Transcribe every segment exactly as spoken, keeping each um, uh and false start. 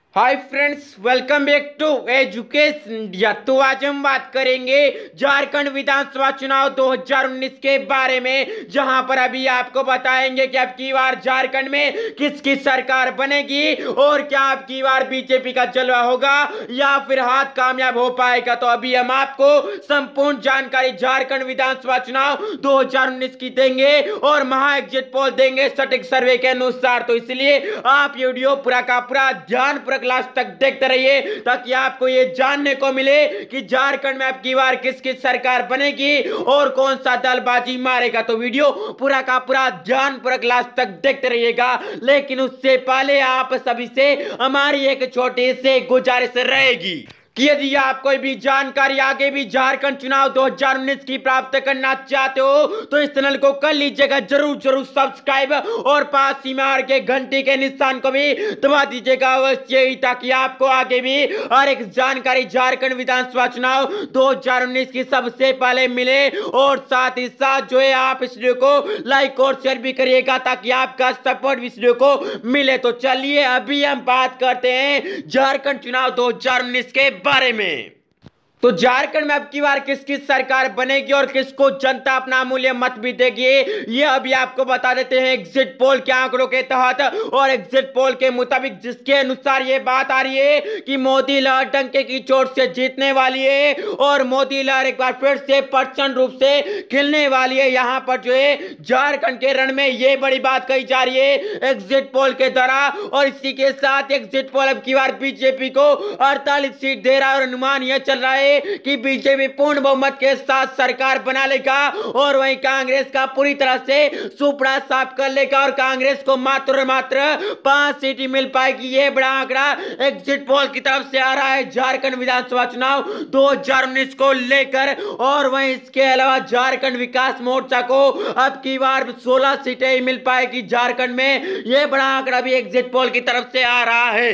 Hi friends, welcome back to education India. तो आज हम बात करेंगे झारखंड विधानसभा चुनाव दो हज़ार उन्नीस के बारे में, जहां पर अभी आपको बताएंगे कि अब की बार झारखंड में किसकी सरकार बनेगी और क्या अब की बार बीजेपी का जलवा होगा या फिर हाथ कामयाब हो पाएगा। तो अभी हम आपको संपूर्ण जानकारी झारखंड विधानसभा चुनाव दो हज़ार उन्नीस की देंगे और महा एग्जिट पोल देंगे सटीक सर्वे के अनुसार। तो इसलिए आप ये वीडियो पूरा का पूरा ध्यान लास्ट तक देखते रहिए ताकि आपको ये जानने को मिले कि झारखंड में अब की बार किस किस सरकार बनेगी और कौन सा दल बाजी मारेगा। तो वीडियो पूरा का पूरा ध्यानपूर्वक लास्ट तक देखते रहिएगा। लेकिन उससे पहले आप सभी से हमारी एक छोटी सी गुजारिश रहेगी कि यदि आप कोई भी जानकारी आगे भी झारखंड चुनाव दो हज़ार उन्नीस की प्राप्त करना चाहते हो तो इस चैनल को कर लीजिएगा जरूर जरूर सब्सक्राइब और पास ही में आर के घंटी के निशान को भी दबा दीजिएगा अवश्य ही, ताकि आपको आगे भी हर एक जानकारी झारखंड विधानसभा चुनाव दो हज़ार उन्नीस की सबसे पहले मिले। और साथ ही साथ जो है आप इस वीडियो को लाइक और शेयर भी करिएगा ताकि आपका सपोर्ट इस वीडियो को मिले। तो चलिए अभी हम बात करते हैं झारखंड चुनाव दो हज़ार उन्नीस के बारे में। तो झारखंड में अब की बार किस किस सरकार बनेगी और किसको जनता अपना अमूल्य मत भी देगी, ये अभी आपको बता देते हैं एग्जिट पोल के आंकड़ों के तहत। और एग्जिट पोल के मुताबिक जिसके अनुसार ये बात आ रही है कि मोदी लहर डंके की चोट से जीतने वाली है और मोदी लहर एक बार फिर से प्रचंड रूप से खिलने वाली है। यहां पर जो है झारखंड के रण में ये बड़ी बात कही जा रही है एग्जिट पोल के द्वारा। और इसी के साथ एग्जिट पोल अब की बार बीजेपी को अड़तालीस सीट दे रहा है और अनुमान यह चल रहा है कि बीजेपी पूर्ण बहुमत के साथ सरकार बना लेगा और वहीं कांग्रेस का पूरी तरह से सुपड़ा साफ कर लेगा और कांग्रेस को मात्र मात्र पांच सीट मिल पाएगी। यह बड़ा आंकड़ा एग्जिट पोल की तरफ से आ रहा है झारखंड विधानसभा चुनाव दो हज़ार उन्नीस को लेकर। और वहीं इसके अलावा झारखंड विकास मोर्चा को अब की बार सोलह सीटें मिल पाएगी झारखंड में। यह बड़ा आंकड़ा भी एग्जिट पोल की तरफ से आ रहा है।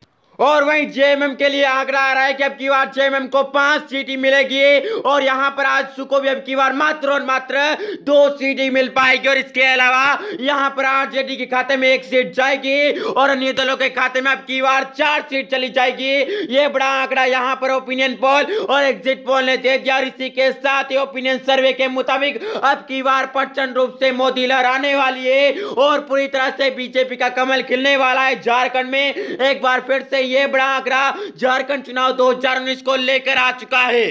और वहीं जेएमएम के लिए आंकड़ा आ रहा है कि अब की बार जेएमएम को पांच सीटें मिलेगी और यहां पर आजसू को भी अब की बार मात्र और मात्र दो सीटें मिल पाएगी। और इसके अलावा यहां पर आरजेडी के खाते में एक सीट जाएगी और अन्य दलों के खाते में अब की बार चार सीट चली जाएगी। यह बड़ा आंकड़ा यहां पर ओपिनियन पोल और एग्जिट पोल ने दे दिया। और इसी के साथ ही ओपिनियन सर्वे के मुताबिक अब की बार प्रचंड रूप से मोदी लहर आने वाली है और पूरी तरह से बीजेपी का कमल खिलने वाला है झारखंड में। एक बार फिर से ये बड़ा आंकड़ा झारखंड चुनाव दो हज़ार उन्नीस को लेकर आ चुका है।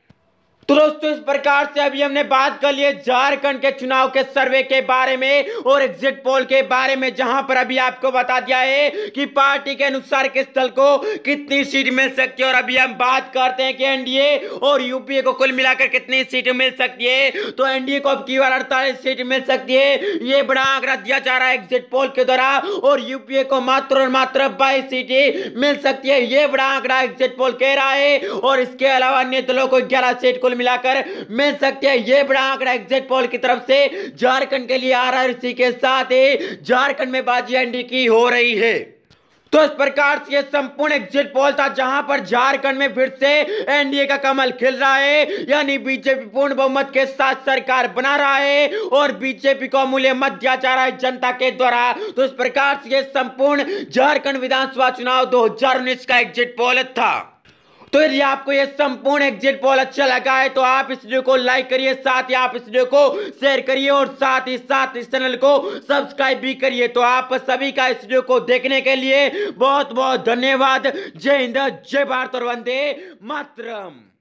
तो दोस्तों इस प्रकार से अभी हमने बात कर ली झारखंड के चुनाव के सर्वे के बारे में और एग्जिट पोल के बारे में, जहां पर अभी आपको बता दिया है कि पार्टी के अनुसार किस दल को कितनी सीट मिल सकती है। और अभी हम बात करते हैं कि एनडीए और यूपीए को कुल मिलाकर कितनी सीट मिल सकती है। तो एनडीए को अब की बार अड़तालीस सीट मिल सकती है, ये बड़ा आंकड़ा दिया जा रहा है एग्जिट पोल के द्वारा। और यूपीए को मात्र और मात्र बाईस सीटें मिल सकती है, ये बड़ा आंकड़ा एग्जिट पोल कह रहा है। और इसके अलावा अन्य दलों को ग्यारह सीट कुल मिलाकर मिल सकते हैं, यह बड़ा आंकड़ा एग्जिट पोल की तरफ से झारखंड के लिए आ रहा है। इसी के साथ ही झारखंड में बाजी एनडीए की हो रही है। तो इस प्रकार से संपूर्ण एग्जिट पोल था जहां पर झारखंड में फिर से एनडीए का कमल खिल रहा है, यानी बीजेपी पूर्ण बहुमत के साथ सरकार बना रहा है और बीजेपी को अमूल्य मत दिया जा रहा है जनता के द्वारा। तो इस प्रकार से संपूर्ण झारखंड विधानसभा चुनाव दो हज़ार उन्नीस का एग्जिट पोल था। तो यदि आपको यह संपूर्ण एग्जिट पोल अच्छा लगा है तो आप इस वीडियो को लाइक करिए, साथ ही आप इस वीडियो को शेयर करिए और साथ ही साथ इस चैनल को सब्सक्राइब भी करिए। तो आप सभी का इस वीडियो को देखने के लिए बहुत बहुत धन्यवाद। जय हिंद, जय भारत और वंदे मातरम।